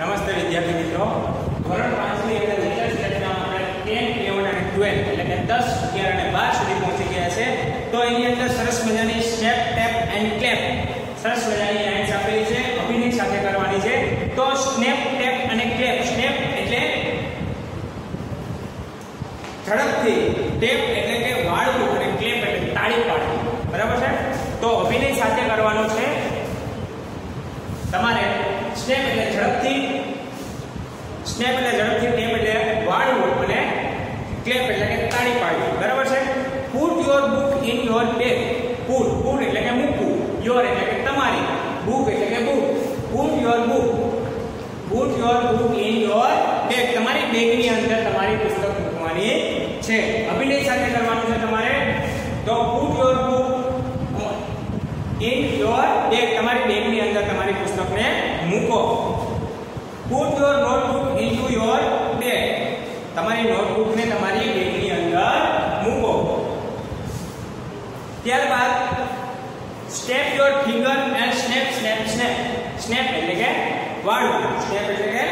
નમસ્તે વિદ્યાર્થી મિત્રો, ધોરણ 5 ની અંદર લેક્ચર સેટમાં આપણે 10, 11 અને 12 એટલે કે 10, 11 અને 12 સુધી પહોંચી ગયા છે. તો એની અંદર સરસ મજાની સ્ટેપ, ટેપ એન્ડ ક્લેપ સરસ મજાની લાઇન્સ આપેલી છે, અભિનય સાથે કરવાની છે. તો સ્નેપ, ટેપ અને ક્લેપ. સ્નેપ એટલે ઝડપથી, ટેપ એટલે કે વાળવું અને ક્લેપ એટલે તાળી પાડવી. બરાબર છે? તો અભિનય સાથે કરવાનું છે તમારે. સ્નેપ એટલે ઝડપથી, ટેપ એટલે વાળવું અને ક્લેપ એટલે કે તાળી પાડવી. બરાબર છે? Put your book in your bag. Put એટલે કે મૂકવું, યોર એટલે કે તમારી, બુક એટલે કે book. Put your book in your bag. તમારી બેગની અંદર તમારી પુસ્તક મૂકવાની છે. અભિનય સાથે કરવાનું છે તમારે. તો put your book in your bag. તમારી બેગની અંદર તમારી પુસ્તકને મૂકો. Put your notebook into your bag. તમારી નોટબુકને તમારી બેગની અંદર મૂકો. ત્યારબાદ step your finger and snap. Snap એટલે કે વાળવું. સ્નેપ એટલે કે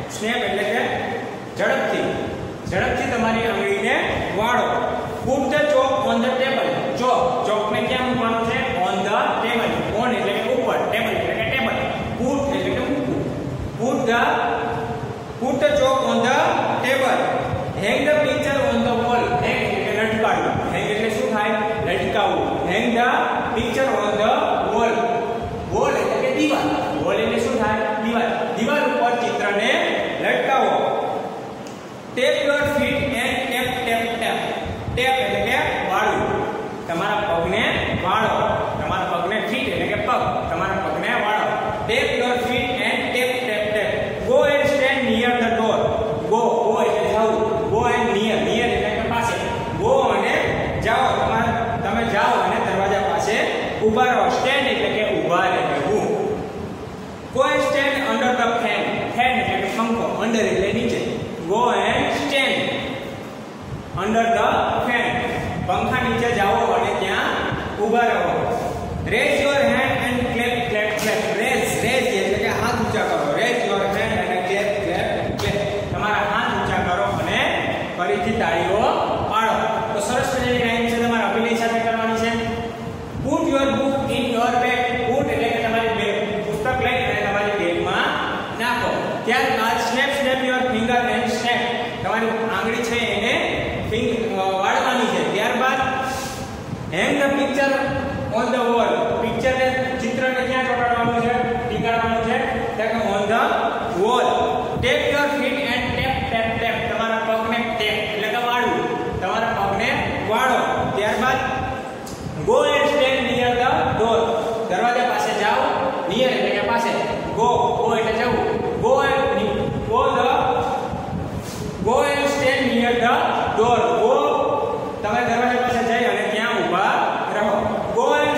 ઝડપથી તમારી આંગળીને વાળો. Put the chalk on the table. ચોકને ક્યાં મૂકવાનો છે? On the table. ઓન એટલે કે ઉપર, ટેબલ એટલે કે ટેબલ. પુટ એટલે કે મૂકવું. Put the chalk on the table. Hang the picture on the wall. Hang એટલે લટકાવવું. હેંગ એટલે શું થાય? લટકાવવું. Hang the picture on the wall. Wall એટલે કે દીવાલ. વોલ એટલે શું થાય? દીવાલ ઉપર ચિત્રને લટકાવો. Tap your feet and tap. Tap એટલે કે વાળવું. તમારા પગને વાળો. તમારા પગને ફીટ એટલે કે પગ. તમારા પગને વાળો. Tap your feet and tap. Go and stand near the door. Go એટલે જવું. ગો એન્ડ નિયર એટલે કે પાસે. ગો અને જાઓ. તમે જાઓ અને દરવાજા પાસે ઊભા રહો. સ્ટેન્ડ એટલે કે ઊભા રહેવું. Go and stand under the fan. Fan એટલે કે પંખો. અંડર એટલે નીચે. Go and stand under the fan. પંખા નીચે જાઓ અને ત્યાં ઊભા રહો. Raise your hand and clap. Raise એટલે કે હાથ ઊંચા કરો. Raise your hand and clap. તમારા હાથ ઊંચા કરો અને ફરીથી તાળીઓ પાડો. તો સરસ મજાની લાઈન છે, તમારે અભિનય સાથે કરવાની છે. Put your book in your bag. Put એટલે કે તમારી બેગ, પુસ્તક લઈ અને તમારી બેગમાં નાખો. ત્યારબાદ snap your finger and snap. તમારી આંગળી છે એને વાળવાની છે. ત્યારબાદ hang the picture on the wall. ચિત્રને ક્યાં ચોંટાડવાનું છે? ટીકાડવાનું છે on the wall. Tap your feet and tap. તમારા પગને ટેપ એટલે કે વાળવું. તમારા પગને વાળો. ત્યારબાદ go and stand near the door. દરવાજા પાસે જાઓ. નિયર એટલે કે પાસે. ગો એટલે જવું. Go and stand near the door. તમે દરવાજા પાસે જઈ અને ત્યાં ઊભા રહો. ગો એન્ડ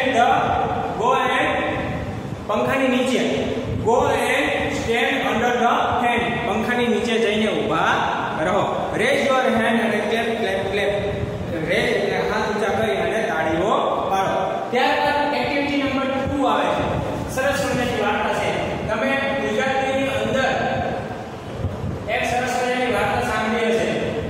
પંખાની નીચે. Go and stand under the fan. પંખાની નીચે જઈને ઊભા રહો. રેઝ યોર હેન્ડ અને ક્લેપ. રેઝ એટલે હાથ ઊંચા કરી અને તાળીઓ પાડો. ત્યારબાદ એક્ટિવિટી નંબર 2 આવે છે. સરસ મજાની વાર્તા છે. તમે ગુજરાતીની અંદર એક સરસ મજાની વાર્તા સાંભળી હશે.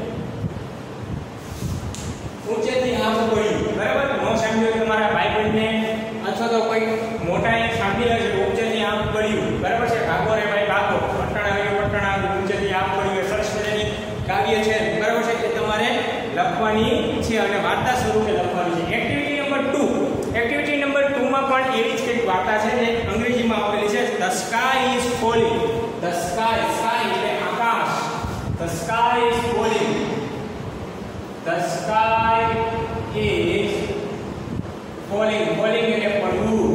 ઊંચેથી આમ પડ્યું. બરાબર? નો સાંભળ્યું તમારા ભાઈ બહેનને અથવા તો કોઈ મોટા એક સાંભળી હશે. ઊંચેથી આમ પડ્યું. બરાબર છે? ભાગો રે ભાઈ ભાગો. પટણા ઊંચેથી આમ પડ્યું. સરસ મજાની કાવ્ય છે. બરાબર છે? કે તમારે લખવાની છે અને વાર્તા સ્વરૂપે લખવાની છે. એક્ટિવિટી નંબર 2 માં પણ એવી જ કંઈક વાર્તા છે જે અંગ્રેજીમાં આપેલી છે. The sky is falling. The sky એટલે આકાશ. The sky is falling. The sky is falling એટલે પડવું.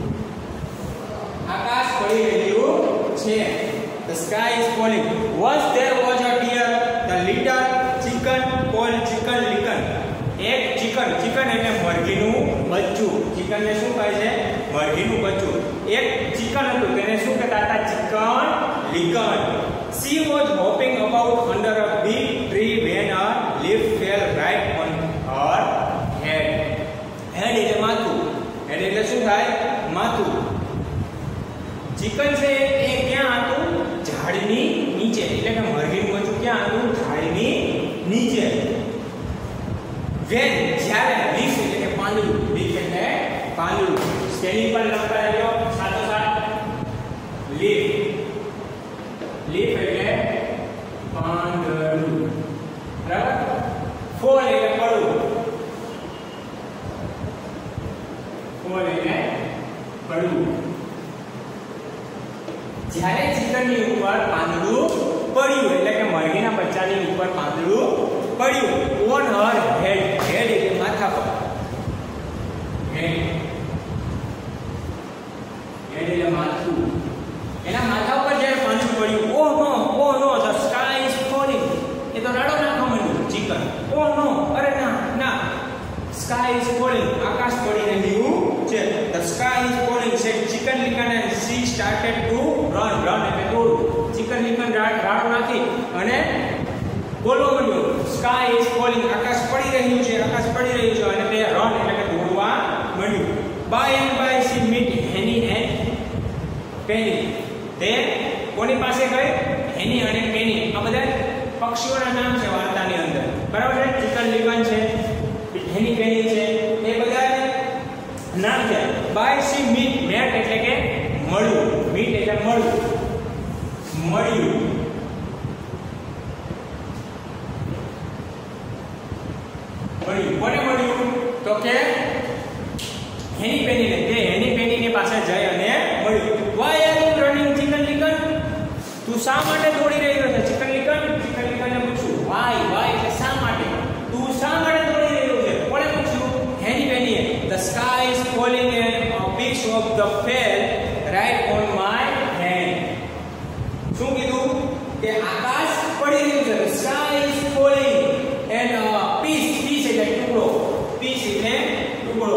આકાશ પડી રહ્યું છે. The sky is falling. Once there was a deer. The little chicken called chicken licken. એક ચિકન એટલે મરઘીનું બચ્ચું. ચિકનને શું કહે છે? મરઘીનું બચ્ચું. એક ચિકન હતું, તેને શું કહેતા હતા? Chicken licken. She was hopping about under a big tree when a leaf fell right on her head. Head એટલે માથું. હેડ એટલે શું થાય? માથું. ચિકન છે એ ક્યાં હતું? લીફ લીફ એટલે પાંદડું બરાબર ફોલ એટલે પડવું ફોલ એટલે પડવું જ્યારે ચિકનની ઉપર પાંદડું પડ્યું એટલે કે મરઘીના બચ્ચાની ઉપર પાંદડું પડ્યું ઓન હર હેડ હેડ એટલે માથા પર હેડ હેડ એટલે માથું એના માથા ઉપર જ્યારે પાંદડું પડ્યું oh no the sky is falling એ તો રાડો નાખવા માંડ્યું ચિકન ઓહ નો અરે ના સ્કાય ઇઝ ફોલિંગ આકાશ પડી રહ્યું છે the sky is falling said Chicken Licken and she started to run એટલે દોડવું ચિકન લિકન રાડો નાખી અને બોલવા માંડ્યો સ્કાય ઇઝ ફોલિંગ આકાશ પડી રહ્યું છે અને તે રન એટલે કે દોડવા માંડ્યું by and by she meet Henny and Penny તે કોની પાસે ગઈ હેની અને પેની આ બધા પક્ષીઓના નામ છે વાર્તાની અંદર બરાબર છે ચિકન લિકન છે હેની પેની છે એ બધા નામ છે બાય સી મીટ મેટ એટલે કે મળ્યું મીટ એટલે મળ્યું કોને મળ્યું તો કે હેની પેનીને તે હેની પેનીની પાસે જઈ અને મળ્યું why are you running Chicken Licken તું શા માટે દોડી રહ્યો છે ચિકન લિકનને પૂછ્યું વાય એટલે શા માટે તું શા માટે દોડી રહ્યો છે કોણે પૂછ્યું હેની પેનીએ the sky is falling and a piece of the fell right on my hand શું કીધું કે આકાશ પડી રહ્યું છે sky is falling and piece એટલે ટુકડો પીસ એટલે ટુકડો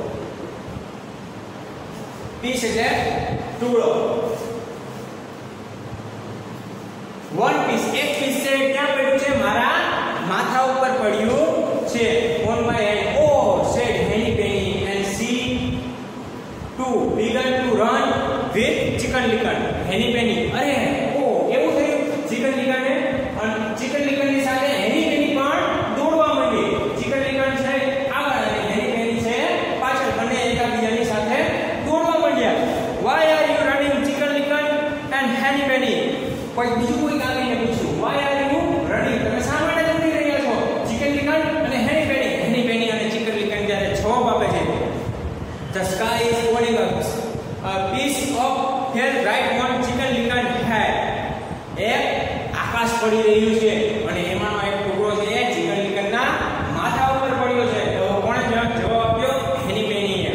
વન પીસ એક પીસ છે ક્યાં પડ્યું છે મારા માથા ઉપર પડ્યું છે on my head oh said Henny Penny and she to began to run with Chicken Licken Henny Penny અરે ઓ એવું થયું ચિકન લિકનને અને ચિકન લિકનની સાથે હેની પેની પણ દોડવા માંડી ચિકન લિકન છે આગળ અને હેની પેની છે પાછળ બંને એકબીજાની સાથે દોડવા માંડ્યા why are you running Chicken Licken and Henny Penny કોઈ બીજું કોઈ આવીને પૂછ્યું વાય આર યુ રનિંગ તમે શા માટે દોડી રહ્યા છો ચિકન લિકન અને હેની પેની અને ચિકન લિકન જ્યારે જવાબ આપે છે the sky is falling a piece of hair right on chicken licken head એક આકાશ પડી રહ્યું છે અને એમાંનો એક ટુકડો છે એ ચિકન લિકનના માથા ઉપર પડ્યો છે તો કોણે જવાબ આપ્યો હેની પેનીએ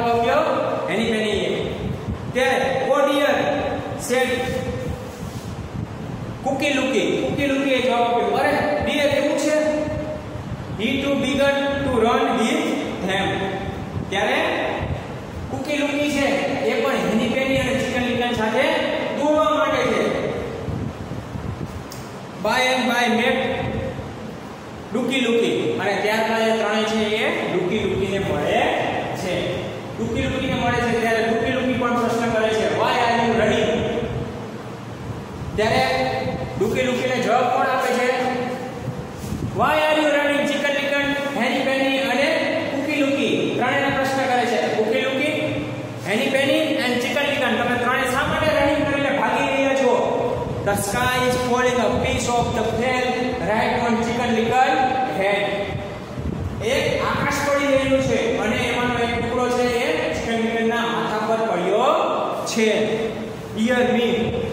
ત્યારે oh dear said Cocky Lockey જવાબ આપ્યો અરે ડિયર એવું છે he too began to run with them ત્યારે કુકી લુકી છે એ પણ હેની પેની અને ચિકન લિકન સાથે દોડવા માંડે છે by and by met Ducky Lucky અને ત્યારબાદ એ ત્રણેય છે એ ડુકી લુકીને મળે છે ત્યારે ડુકી લુકી પણ પ્રશ્ન કરે છે વાય આર યુ રનિંગ ત્યારે ડુકી લુકીને જવાબ કોણ આપે છે why are you running Chicken Licken Henny Penny અને કુકી લુકી ત્રણેયને પ્રશ્ન કરે છે Cocky Lockey Henny Penny and Chicken Licken તમે ત્રણેય શા માટે રનિંગ કરીને ભાગી રહ્યા છો the sky is falling a piece of the fell right on Chicken Licken head એક આકાશ પડી રહ્યું છે અને એમાંનો એક ટુકડો છે એ ચિકન લિકનના માથા પર પડ્યો છે dear me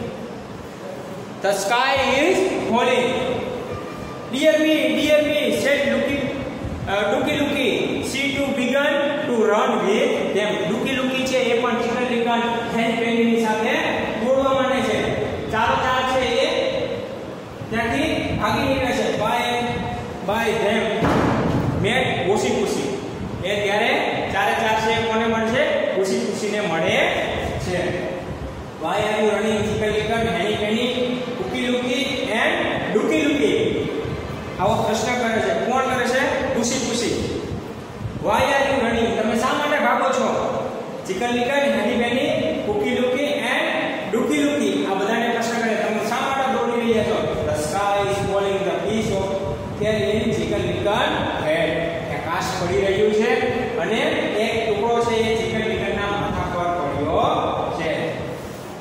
the sky is falling dear me said Ducky Lucky see to began to run with them Ducky Lucky છે એ પણ ચિકન લિકન હેની પેનીની સાથે દોડવા માંડે છે ચાર છે એ ત્યાંથી ભાગી નીકળે છે બાય ધેમ મેટ ખુશી એ ત્યારે ચારે છે કોને મળશે ખુશીને મળે છે why are you running Chicken Licken Henny Penny Cocky Locky and Ducky Lucky આવો પ્રશ્ન કરે છે કોણ કરે છે ખુશી વાય આર યુ રનિંગ તમે શા માટે ભાગો છો Chicken Licken Henny Penny Cocky Locky and Ducky Lucky આ બધાને પ્રશ્ન કરે તમે શા માટે દોડી રહ્યા છો the sky is falling the piece of fell in Chicken Licken head આકાશ પડી રહ્યું છે અને એક ટુકડો છે એ ચિકન લિકનના માથા પર પડ્યો છે when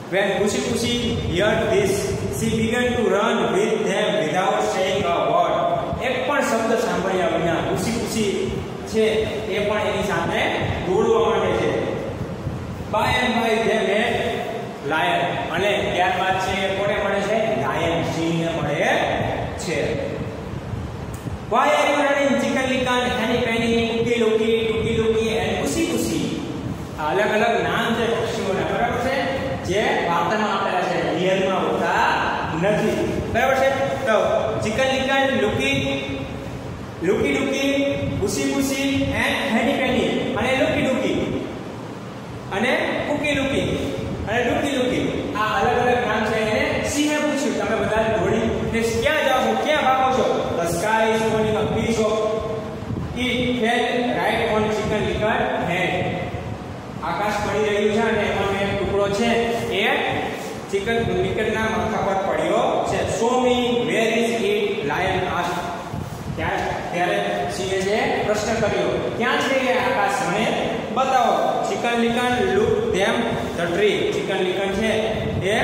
Lucy Pussy heard this. She began to run with them without saying a word. એક પણ શબ્દ સાંભળ્યા વિના Lucy Pussy છે એ પણ એની સામે દોડવા માંડે છે. By and by they met lion. અને ત્યારબાદ છે કોને મળે છે? lion સિંહને મળે છે. Why are you running? Chicken Licken, Henny Penny, Cookie Loki, Tookie Loki and Pussy Pussy. अलग अलग नाम છે પક્ષીઓના, બરાબર છે, જે વાર્તામાં આપેલા છે, રિયલમાં હોતા નથી, બરાબર છે. તો Chicken Licken, Lucky Lucky, Pussy Pussy and Henny Penny, અને લુકી લુકી અને કુકી લુકી અને લુકી લુકી, આ અલગ અલગ નામ છે. એને સિંહે પૂછ્યું, તમે બધા દોડી ને ક્યાં જાઓ છો, ક્યાં ભાગો છો? The sky is falling a piece of it fell right on chicken licken head. આકાશ પડી રહ્યું છે અને એમાં એક ટુકડો છે એ ચિકન લિકનના માથા પર પડ્યો છે. Show me where is it? Lion asked. ત્યારે સિંહે જે પ્રશ્ન કર્યો, ક્યાં છે એ આકાશ, મને બતાવો. Chicken Licken look them the tree. Chicken Licken છે એ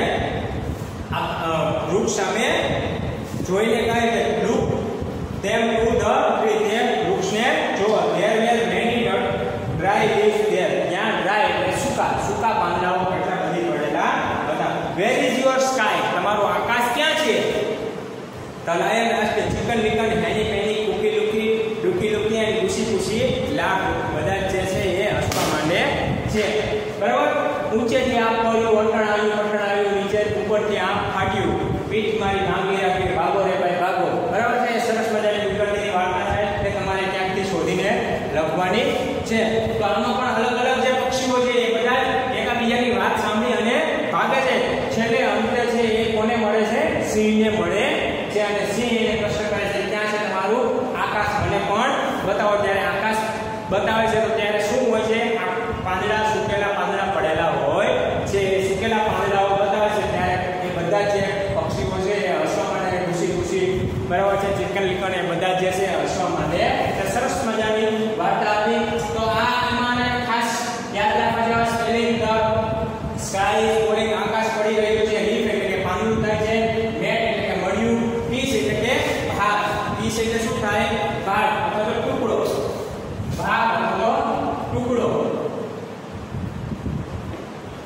વૃક્ષ સામે જોઈને કહે છે, look them to the tree. તે વૃક્ષને જોવો. there were many dry leaves there. ત્યાં dry એટલે સૂકા પાંદડાઓ કેટલા બધી પડેલા હતા. where is your sky? તમારું આકાશ ક્યાં છે? The lion asked. Chicken Licken, Henny Penny, Cookie Lookie, Lookie Lookie and Pussy Pussy laughed. બધા જે છે એ હસવા માંડે છે, બરાબર. ઊંચેથી આપ પડ્યું, વટણ આવ્યું, નીચે ઉપરથી આપ ફાટ્યું, પીઠ મારી ભાંગી રાખી, ભાગો રે ભાઈ ભાગો, બરાબર છે. સરસ મજાની દુકાનની વાર્તા છે, તે તમારે ક્યાંકથી શોધીને લખવાની છે. તો આમાં પણ અલગ અલગ જે પક્ષીઓ છે એ બધા એકબીજાની વાત સાંભળી અને ભાગે છે. છેલ્લે અંતે છે એ કોને મળે છે? સિંહને મળે છે. અને સિંહ એને પ્રશ્ન કરે છે, ક્યાં છે તમારું આકાશ, મને પણ બતાવો. ત્યારે આકાશ બતાવે છે તો ત્યારે શું હોય છે? પાંદડા, સુકેલા પાંદડા પડેલા હોય છે. સુકેલા પાંદડાઓ બતાવે છે ત્યારે એ બધા જે પક્ષીઓ છે એ હસવા માંડે, ખુશી ખુશી, બરાબર છે. ચિકન લિકન એ બધા જે છે હસવા માંડે. સરસ મજાની વાર્તા હતી. તો આ એમાં ખાસ યાદ રાખવા જેવા spelling. The sky is falling, આકાશ પડી રહ્યું છે. લીફ એટલે કે પાંદડું થાય છે. મેટ એટલે કે મળ્યું. પીસ એટલે કે ભાગ. પીસ એટલે શું થાય? ભાગ અથવા તો ટુકડો. ભાગ અથવા તો ટુકડો.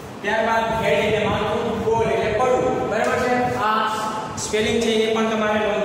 ત્યારબાદ હેડ એટલે માથું, ગોલ એટલે પડવું, બરાબર છે. આ સ્પેલિંગ છે એ પણ તમારે